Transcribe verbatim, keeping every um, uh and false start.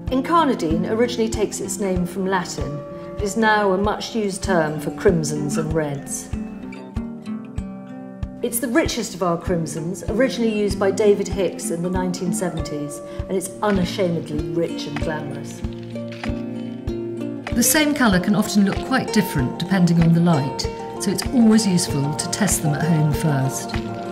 Incarnadine originally takes its name from Latin. It is now a much used term for crimsons and reds. It's the richest of our crimsons, originally used by David Hicks in the nineteen seventies, and it's unashamedly rich and glamorous. The same colour can often look quite different depending on the light, so it's always useful to test them at home first.